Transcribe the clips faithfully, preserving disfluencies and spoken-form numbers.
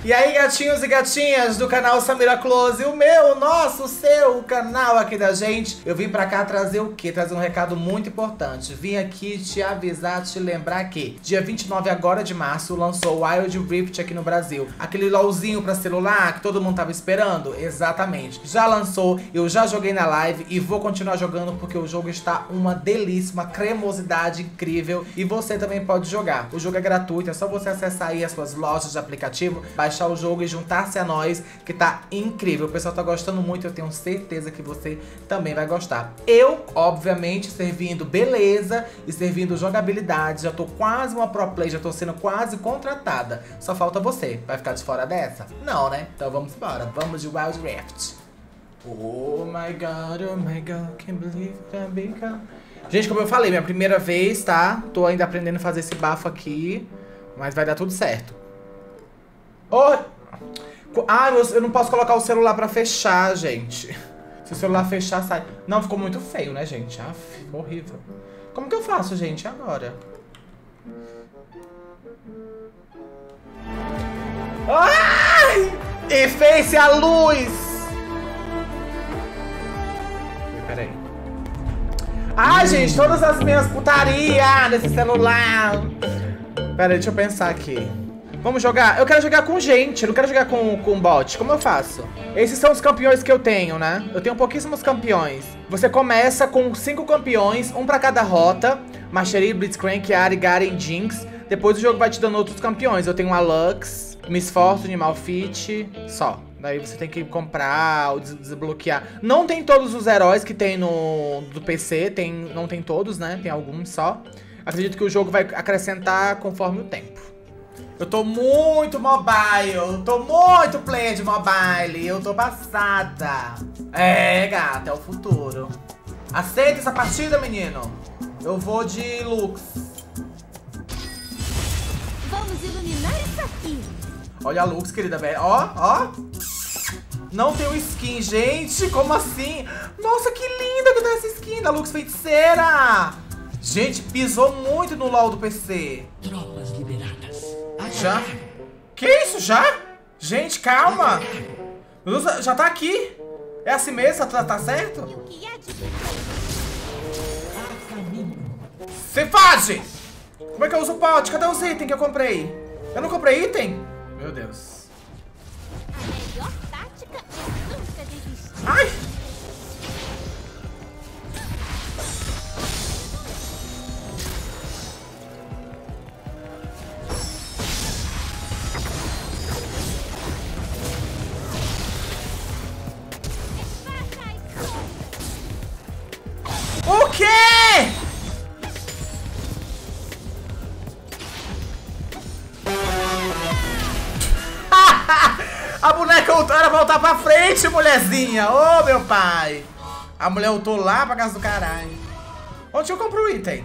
E aí, gatinhos e gatinhas do canal Samira Close, o meu, o nosso, o seu, o canal aqui da gente. Eu vim pra cá trazer o quê? Trazer um recado muito importante. Vim aqui te avisar, te lembrar que dia vinte e nove agora de março lançou o Wild Rift aqui no Brasil. Aquele LOLzinho pra celular que todo mundo tava esperando? Exatamente. Já lançou, eu já joguei na live e vou continuar jogando porque o jogo está uma delícia, uma cremosidade incrível. E você também pode jogar. O jogo é gratuito, é só você acessar aí as suas lojas de aplicativo, baixar o jogo e juntar-se a nós, que tá incrível. O pessoal tá gostando muito, eu tenho certeza que você também vai gostar. Eu, obviamente, servindo beleza e servindo jogabilidade, já tô quase uma pro play, já tô sendo quase contratada. Só falta você. Vai ficar de fora dessa? Não, né? Então vamos embora. Vamos de Wild Rift. Oh my god, oh my god, can't believe that big girl. Gente, como eu falei, minha primeira vez, tá? Tô ainda aprendendo a fazer esse bafo aqui, mas vai dar tudo certo. Oh! Ah, eu não posso colocar o celular pra fechar, gente. Se o celular fechar, sai. Não, ficou muito feio, né, gente? Ah, ficou horrível. Como que eu faço, gente, agora? Ai! E fez-se a luz! Peraí. Ai, gente, todas as minhas putarias nesse celular. Peraí, deixa eu pensar aqui. Vamos jogar? Eu quero jogar com gente, eu não quero jogar com, com bot. Como eu faço? Esses são os campeões que eu tenho, né? Eu tenho pouquíssimos campeões. Você começa com cinco campeões, um pra cada rota. Mastery, Blitzcrank, Ahri, Garen, Jinx. Depois o jogo vai te dando outros campeões. Eu tenho a Lux, Miss Fortune, Malphite, só. Daí você tem que comprar ou des desbloquear. Não tem todos os heróis que tem no do P C, tem, não tem todos, né? Tem alguns só. Acredito que o jogo vai acrescentar conforme o tempo. Eu tô muito mobile, eu tô muito player de mobile, eu tô passada. É, gata, é o futuro. Aceita essa partida, menino? Eu vou de Lux. Vamos iluminar isso aqui. Olha a Lux, querida velha. Ó, ó. Não tem o skin, gente. Como assim? Nossa, que linda que tá essa skin da Lux Feiticeira. Gente, pisou muito no LoL do P C. Tropas liberadas. Já? Que isso, já? Gente, calma. Meu Deus, já tá aqui. É assim mesmo? Tá, tá certo? Se faz! Como é que eu uso o pote? Cadê os itens que eu comprei? Eu não comprei item? Meu Deus. A melhor tática é nunca desistir. Ai! O quê? A boneca ultou, era voltar pra frente, mulherzinha. Ô, oh, meu pai. A mulher ultou lá pra casa do caralho. Onde eu compro o item?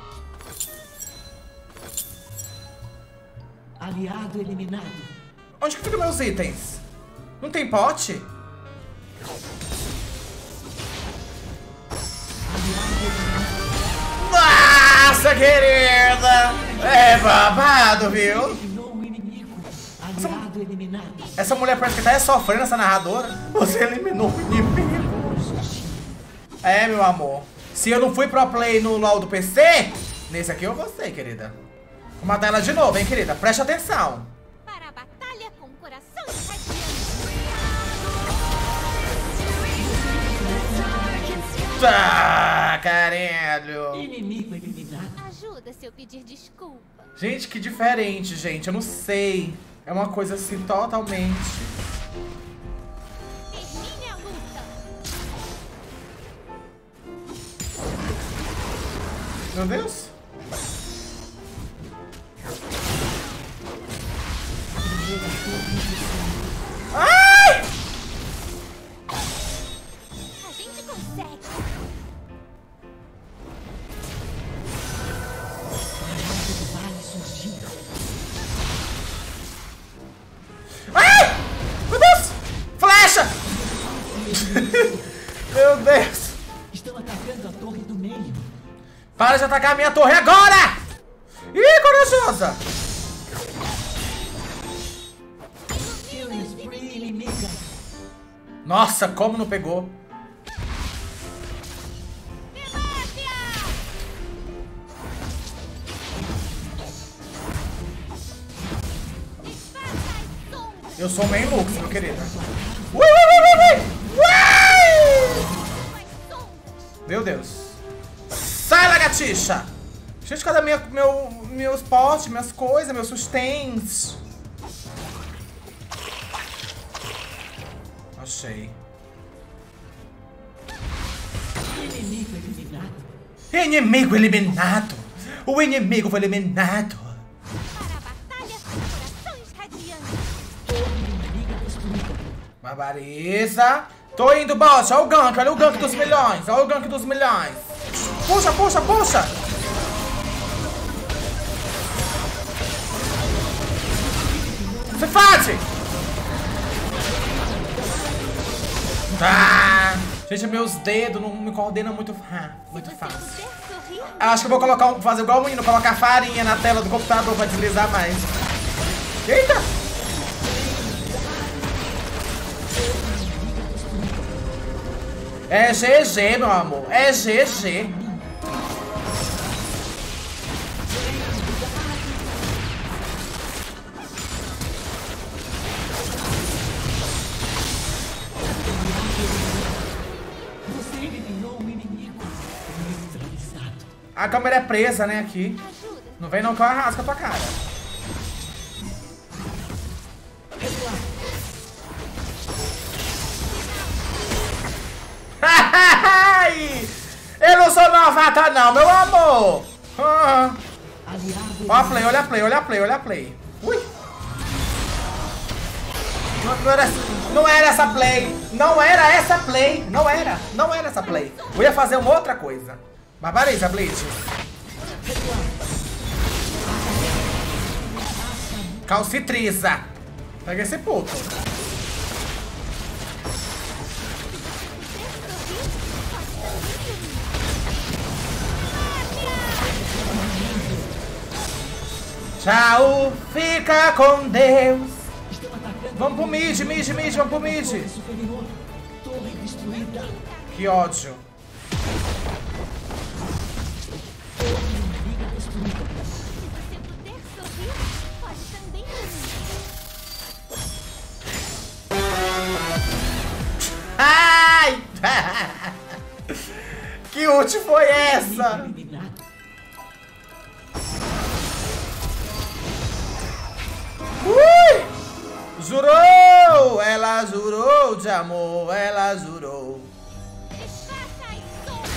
Aliado eliminado. Onde que ficam meus itens? Não tem pote? Nossa, querida! É babado, viu? Eliminou o inimigo. Aliado eliminado. Essa mulher parece que tá sofrendo, essa narradora. Você eliminou o inimigo. É, meu amor. Se eu não fui pro play no LoL do P C, nesse aqui eu vou ser, querida. Vou matar ela de novo, hein, querida? Preste atenção. Para a batalha com o coração irradiante. Tá, caralho. Inimigo eliminado. Ajuda se eu pedir desculpa. Gente, que diferente, gente. Eu não sei. É uma coisa assim totalmente. Termine a luta. Meu Deus. Ai! A gente consegue. Vale surgir. Ai! Meu Deus! Flecha! Meu Deus! Estão atacando a torre do meio. Para de atacar a minha torre agora! Ih, corajosa! Nossa, como não pegou? Eu sou main Lux, meu querido. Ui, ui, ui, ui, ui. Meu Deus. Sai, lagartixa! Gente, cadê minha, meu, meus potes, minhas coisas, meus sustens? Achei. Inimigo eliminado. Inimigo eliminado! O inimigo foi eliminado! Para a batalha, corações radiantes. Inimiga destruída. Barbariza! Tô indo, bot! Olha o gank, olha o gank dos milhões! Olha o gank dos milhões! Puxa, puxa, puxa! Você faz! Ah! Gente, meus dedos não me coordenam muito, ah, muito fácil. Puder sorrir, Acho que eu vou colocar um, fazer igual o menino, colocar farinha na tela do computador pra deslizar mais. Eita! É G G, meu amor. É G G. Você eliminou um inimigo neutralizado. A câmera é presa, né, aqui. ajuda. Não vem não que eu arrasco a tua cara. Eu não sou novata não, meu amor. Ah. Aliado Olha a play, olha a play, olha a play, olha a play. Ui. Não, não, era, não era essa play. Não era essa play. Não era. Não era essa play. Eu ia fazer uma outra coisa. Barbariza, Bleach. Calcitriza. Pega esse puto. Tchau, fica com Deus. estão atacando. Vamos pro mid, mid, mid, vamos pro mid. Torre superior. Torre destruída. Que ódio. Inimiga destruída. Se você puder sorrir, pode também sorrir. Ai! Que ult foi essa? Inimigo eliminado. Ui! Jurou! Ela jurou de amor, ela jurou. Desfaça as sombras.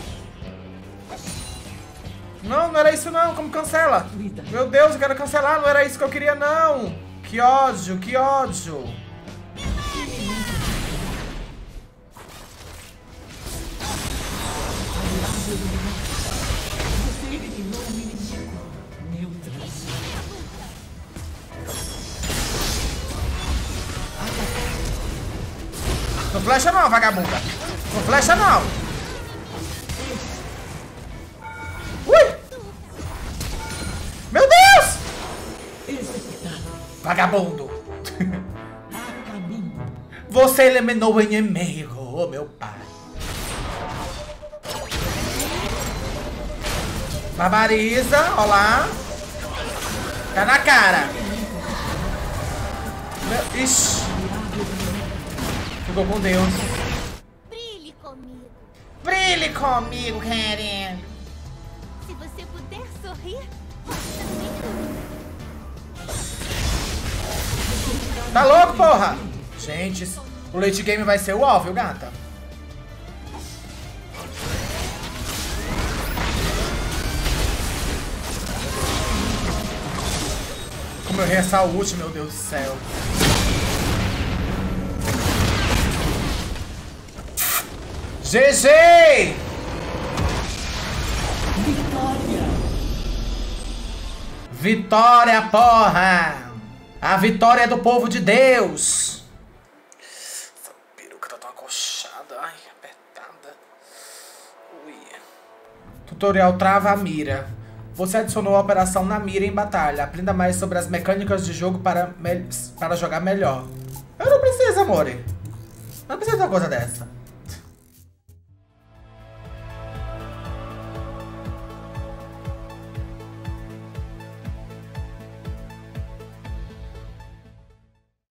Não, não era isso não, como cancela? Meu Deus, eu quero cancelar, não era isso que eu queria não. Que ódio, que ódio. Você eliminou um inimigo neutralizado. Não flecha não, vagabunda. Não flecha não. Ui! Meu Deus! Executado. Vagabundo. A caminho. Você eliminou o inimigo, oh meu pai. Barbariza, ó lá. Tá na cara. Meu, ixi. Ficou com Deus. Brilhe comigo. Brilhe comigo, querendo. Se você puder sorrir, pode também sorrir. Tá louco, porra? Gente, o late game vai ser o ó, viu, gata? Como eu errei essa ult, meu Deus do céu. G G! Vitória. Vitória, porra! A vitória é do povo de Deus! Essa peruca tá tão acochada, ai, apertada. Ui. Tutorial Trava a Mira. Você adicionou a operação na mira em batalha. Aprenda mais sobre as mecânicas de jogo para, me... para jogar melhor. Eu não preciso, amore. Não precisa de uma coisa dessa.